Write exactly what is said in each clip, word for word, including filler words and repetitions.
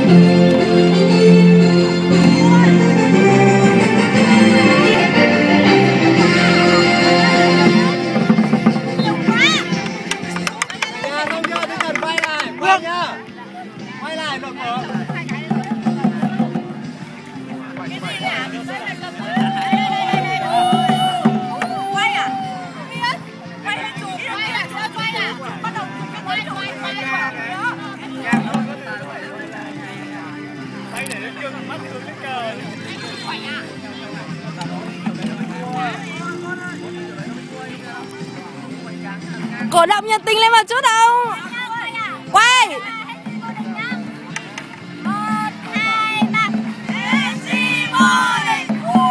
Cổ động nhiệt tình lên một chút không? Quay! Một, hai, ba. ép xê vô địch!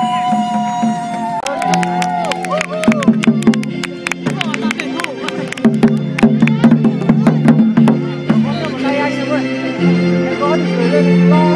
Đây anh em ơi! Em có thì gửi lên lo!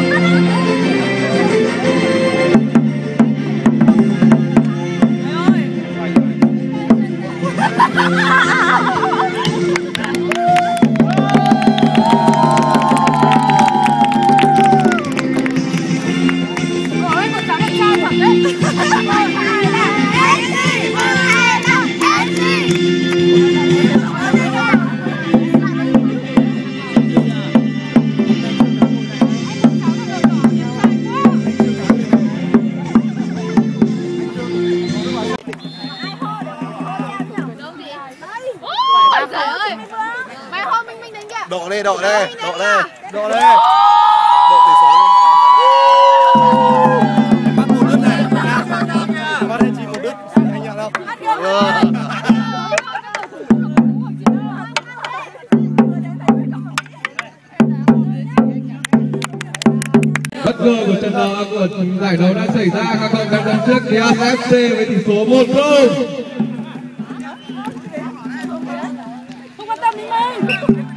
Độ đi, độ đi, độ đi, độ đi. Độ tỷ số đi. Bắt một đứt này, bắt hết chỉ một đứt, anh nhận không? Bất ngờ của trận đấu của giải đấu đã xảy ra, các bạn đang dẫn trước Diaz ép xê với tỷ số một không. Không quan tâm đến mình.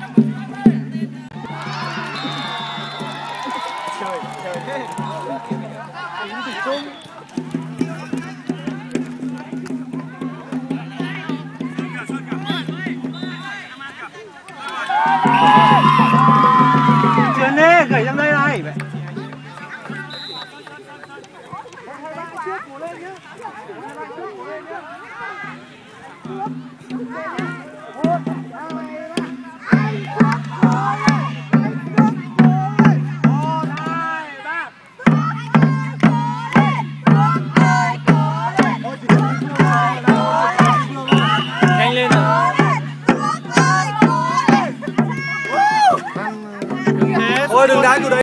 Chuyển đi, gửi sang đây này. Nhanh lên nào. Thôi đừng đá từ đấy.